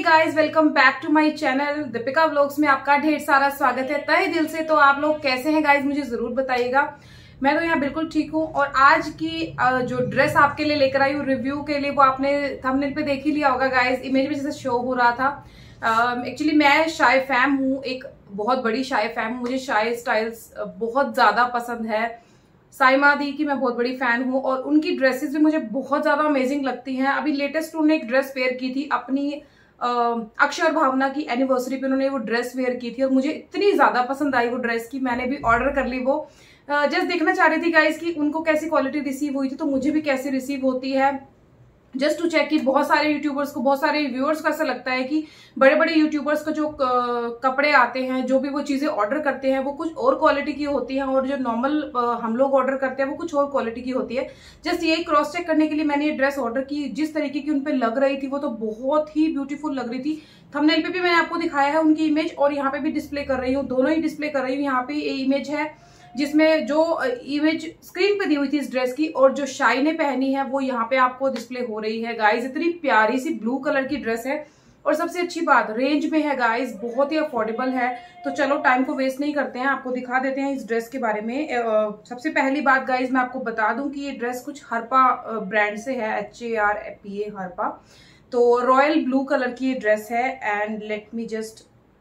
Guys, welcome back to my channel Deepika vlogs में आपका ढेर सारा स्वागत है तहे दिल से। तो आप लोग कैसे हैं गाइस, मुझे जरूर बताइएगा। मैं तो यहाँ बिल्कुल ठीक हूँ। और आज की जो ड्रेस आपके लिए लेकर आई हूँ रिव्यू के लिए, वो आपने थंबनेल पे देख ही लिया होगा गाइस, इमेज में जैसे शो हो रहा था। एक्चुअली मैं शाय फैम हूँ, एक बहुत बड़ी शाय फैम हूँ। मुझे शाय स्टाइल्स बहुत ज्यादा पसंद है। साइमा दी की मैं बहुत बड़ी फैन हूँ और उनकी ड्रेसेस भी मुझे बहुत ज्यादा अमेजिंग लगती हैं। अभी लेटेस्ट उन्होंने एक ड्रेस वेयर की थी अपनी अक्षर भावना की एनिवर्सरी पे, उन्होंने वो ड्रेस वेयर की थी और मुझे इतनी ज्यादा पसंद आई वो ड्रेस की मैंने भी ऑर्डर कर ली। वो जस्ट देखना चाह रही थी गाइस कि उनको कैसी क्वालिटी रिसीव हुई थी, तो मुझे भी कैसी रिसीव होती है, जस्ट टू चेक कि बहुत सारे यूट्यूबर्स को, बहुत सारे व्यूअर्स को ऐसा लगता है कि बड़े बड़े यूट्यूबर्स को जो कपड़े आते हैं, जो भी वो चीजें ऑर्डर करते हैं, वो कुछ और क्वालिटी की होती है और जो नॉर्मल हम लोग ऑर्डर करते हैं वो कुछ और क्वालिटी की होती है। जस्ट यही क्रॉस चेक करने के लिए मैंने ये ड्रेस ऑर्डर की। जिस तरीके की उनपे लग रही थी वो तो बहुत ही ब्यूटीफुल लग रही थी। थंबनेल पे भी मैंने आपको दिखाया है उनकी इमेज और यहाँ पे भी डिस्प्ले कर रही हूँ, दोनों ही डिस्प्ले कर रही हूँ। यहाँ पे ये इमेज है जिसमें जो इमेज स्क्रीन पे दी हुई थी इस ड्रेस की, और जो शाई ने पहनी है वो यहाँ पे आपको डिस्प्ले हो रही है गाइस। इतनी प्यारी सी ब्लू कलर की ड्रेस है और सबसे अच्छी बात रेंज में है गाइस, बहुत ही अफोर्डेबल है। तो चलो टाइम को वेस्ट नहीं करते हैं, आपको दिखा देते हैं इस ड्रेस के बारे में। सबसे पहली बात गाइस मैं आपको बता दूं कि ये ड्रेस कुछ हरपा ब्रांड से है, HARPA हरपा। तो रॉयल ब्लू कलर की ये ड्रेस है and let me just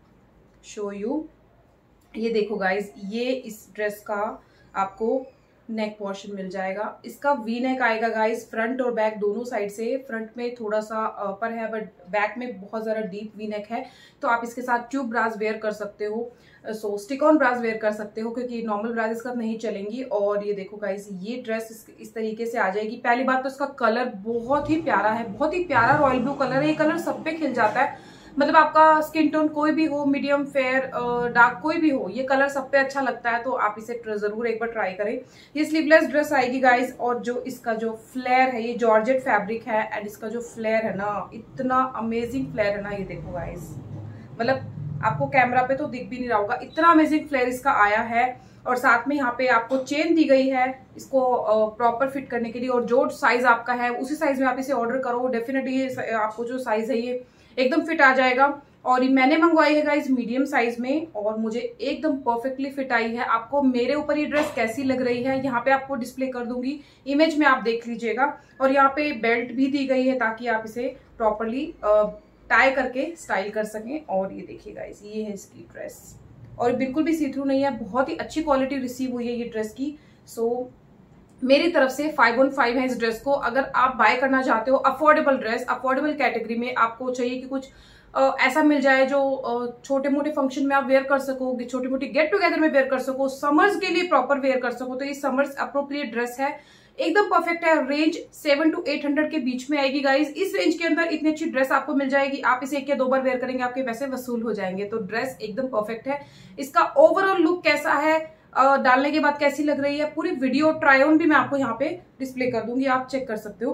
show you. ये देखो गाइज, ये इस ड्रेस का आपको नेक पोर्शन मिल जाएगा। इसका वी नेक आएगा गाइज, फ्रंट और बैक दोनों साइड से। फ्रंट में थोड़ा सा अपर है बट बैक में बहुत ज्यादा डीप वी नेक है। तो आप इसके साथ ट्यूब ब्रास वेयर कर सकते हो, so stick on bras wear कर सकते हो, क्योंकि नॉर्मल ब्रास इसका नहीं चलेंगी। और ये देखो गाइज, ये ड्रेस इस तरीके से आ जाएगी। पहली बात तो इसका कलर बहुत ही प्यारा है, बहुत ही प्यारा रॉयल ब्लू कलर है। ये कलर सब पे खिल जाता है, मतलब आपका स्किन टोन कोई भी हो, मीडियम फेयर डार्क कोई भी हो, ये कलर सब पे अच्छा लगता है। तो आप इसे जरूर एक बार ट्राई करें। ये स्लीवलेस ड्रेस आएगी गाइस और जो इसका जो फ्लेयर है, ये जॉर्जेट फैब्रिक है एंड इसका जो फ्लेयर है ना, इतना अमेजिंग फ्लेयर है ना। ये देखो गाइस, मतलब आपको कैमरा पे तो दिख भी नहीं रहा होगा, इतना अमेजिंग फ्लेयर इसका आया है। और साथ में यहाँ पे आपको चेन दी गई है इसको प्रॉपर फिट करने के लिए, और जो साइज आपका है उसी साइज में आप इसे ऑर्डर करो, डेफिनेटली आपको जो साइज है ये एकदम फिट आ जाएगा। और ये मैंने मंगवाई है गाइस मीडियम साइज में और मुझे एकदम परफेक्टली फिट आई है। आपको मेरे ऊपर ये ड्रेस कैसी लग रही है यहाँ पे आपको डिस्प्ले कर दूंगी, इमेज में आप देख लीजिएगा। और यहाँ पे बेल्ट भी दी गई है ताकि आप इसे प्रॉपरली टाई करके स्टाइल कर सकें। और ये देखिए गाइस, ये है इसकी ड्रेस और बिल्कुल भी सी थ्रू नहीं है, बहुत ही अच्छी क्वालिटी रिसीव हुई है ये ड्रेस की। सो मेरी तरफ से 5/5 है इस ड्रेस को। अगर आप बाय करना चाहते हो अफोर्डेबल ड्रेस, अफोर्डेबल कैटेगरी में, आपको चाहिए कि कुछ ऐसा मिल जाए जो छोटे मोटे फंक्शन में आप वेयर कर सको, छोटी मोटी गेट टुगेदर में वेयर कर सको, समर्स के लिए प्रॉपर वेयर कर सको, तो ये समर्स अप्रोप्रिएट ड्रेस है, एकदम परफेक्ट है। रेंज 700 to 800 के बीच में आएगी गाइज। इस रेंज के अंदर इतनी अच्छी ड्रेस आपको मिल जाएगी, आप इसे 1 या 2 बार वेयर करेंगे आपके पैसे वसूल हो जाएंगे। तो ड्रेस एकदम परफेक्ट है। इसका ओवरऑल लुक कैसा है, डालने के बाद कैसी लग रही है, पूरी वीडियो ट्राई ऑन भी मैं आपको यहाँ पे डिस्प्ले कर दूंगी, आप चेक कर सकते हो।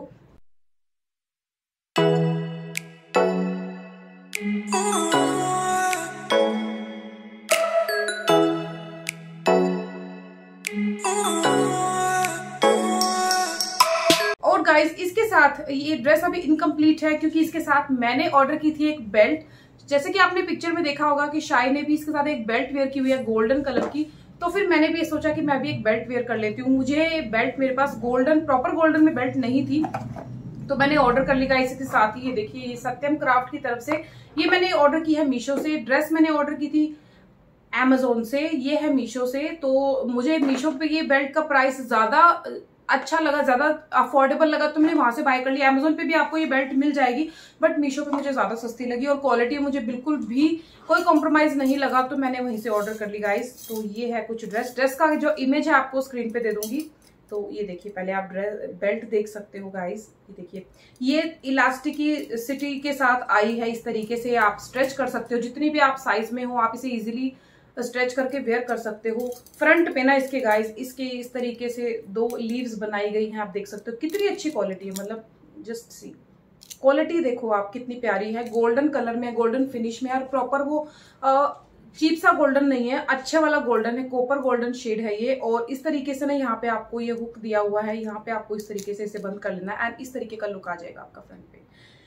और गाइस इसके साथ ये ड्रेस अभी इनकम्प्लीट है क्योंकि इसके साथ मैंने ऑर्डर की थी एक बेल्ट। जैसे कि आपने पिक्चर में देखा होगा कि शाई ने भी इसके साथ एक बेल्ट वेयर की हुई है गोल्डन कलर की। तो फिर मैंने भी सोचा कि मैं भी एक बेल्ट वेयर कर लेती हूँ। मुझे बेल्ट, मेरे पास गोल्डन, प्रॉपर गोल्डन में बेल्ट नहीं थी, तो मैंने ऑर्डर कर लिया इसके साथ ही। ये देखिए, ये सत्यम क्राफ्ट की तरफ से ये मैंने ऑर्डर की है मीशो से। ड्रेस मैंने ऑर्डर की थी Amazon से, ये है मीशो से। तो मुझे मीशो पे ये बेल्ट का प्राइस ज्यादा अच्छा लगा, ज्यादा अफोर्डेबल लगा, तो मैंने वहां से बाय कर लिया। Amazon पे भी आपको ये बेल्ट मिल जाएगी बट मीशो पे मुझे ज्यादा सस्ती लगी और क्वालिटी मुझे बिल्कुल भी कोई कॉम्प्रोमाइज नहीं लगा, तो मैंने वहीं से ऑर्डर कर ली गाइस। तो ये है कुछ ड्रेस का जो इमेज है आपको स्क्रीन पे दे दूंगी। तो ये देखिए, पहले आप बेल्ट देख सकते हो गाइस। ये देखिए, ये इलास्टिसिटी के साथ आई है, इस तरीके से आप स्ट्रेच कर सकते हो, जितनी भी आप साइज में हो आप इसे इजीली स्ट्रेच करके वेयर कर सकते हो। फ्रंट पे ना इसके गाइस, इसके इस तरीके से 2 लीव्स बनाई गई हैं, आप देख सकते हो कितनी अच्छी क्वालिटी है। मतलब जस्ट सी क्वालिटी देखो आप कितनी प्यारी है, गोल्डन कलर में, गोल्डन फिनिश में, और प्रॉपर वो चीप सा गोल्डन नहीं है, अच्छे वाला गोल्डन है, कॉपर गोल्डन शेड है ये। और इस तरीके से ना यहाँ पे आपको ये हुक दिया हुआ है, यहाँ पे आपको इस तरीके से इसे बंद कर लेना है एंड इस तरीके का लुक आ जाएगा आपका फ्रंट पे।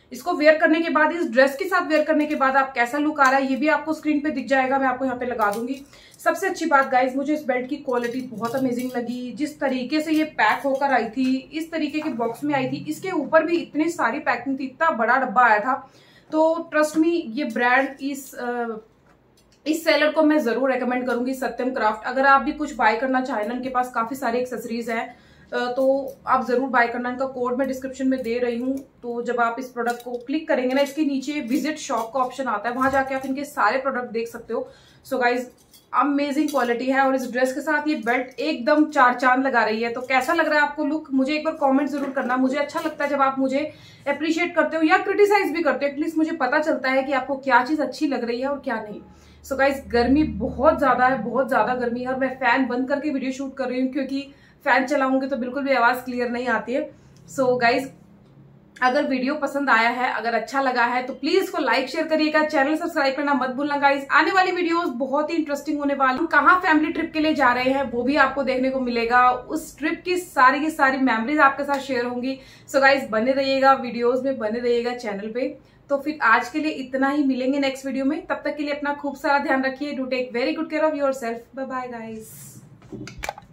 इसको वेयर करने के बाद, इस ड्रेस के साथ वेयर करने के बाद आप कैसा लुक आ रहा है ये भी आपको स्क्रीन पे दिख जाएगा, मैं आपको यहाँ पे लगा दूंगी। सबसे अच्छी बात गाइज, मुझे इस बेल्ट की क्वालिटी बहुत अमेजिंग लगी। जिस तरीके से ये पैक होकर आई थी, इस तरीके के बॉक्स में आई थी, इसके ऊपर भी इतनी सारी पैकिंग थी, इतना बड़ा डब्बा आया था। तो ट्रस्ट मी, ये ब्रांड इस सेलर को मैं जरूर रेकमेंड करूंगी, सत्यम क्राफ्ट। अगर आप भी कुछ बाय करना चाहें ना, इनके पास काफी सारी एक्सेसरीज हैं, तो आप जरूर बाय करना। इनका कोड मैं डिस्क्रिप्शन में दे रही हूँ। तो जब आप इस प्रोडक्ट को क्लिक करेंगे ना, इसके नीचे विजिट शॉप का ऑप्शन आता है, वहां जाके आप इनके सारे प्रोडक्ट देख सकते हो। सो गाइज, अमेजिंग क्वालिटी है और इस ड्रेस के साथ ये बेल्ट एकदम चार चांद लगा रही है। तो कैसा लग रहा है आपको लुक, मुझे एक बार कमेंट जरूर करना। मुझे अच्छा लगता है जब आप मुझे अप्रिशिएट करते हो या क्रिटिसाइज भी करते हो, एटलीस्ट मुझे पता चलता है कि आपको क्या चीज अच्छी लग रही है और क्या नहीं। सो गाइज, गर्मी बहुत ज्यादा है, बहुत ज्यादा गर्मी है और मैं फैन बंद करके वीडियो शूट कर रही हूँ, क्योंकि फैन चलाऊंगी तो बिल्कुल भी आवाज क्लियर नहीं आती है। सो गाइज, अगर वीडियो पसंद आया है, अगर अच्छा लगा है, तो प्लीज इसको लाइक शेयर करिएगा, चैनल सब्सक्राइब करना मत भूलना गाइज। आने वाली वीडियोस बहुत ही इंटरेस्टिंग होने वाली। हम कहाँ फैमिली ट्रिप के लिए जा रहे हैं वो भी आपको देखने को मिलेगा। उस ट्रिप की सारी मेमोरीज आपके साथ शेयर होंगी। सो गाइज, बने रहिएगा वीडियोज में, बने रहिएगा चैनल पे। तो फिर आज के लिए इतना ही, मिलेंगे नेक्स्ट वीडियो में। तब तक के लिए अपना खूब सारा ध्यान रखिए। Do take very good care of yourself. Bye bye guys.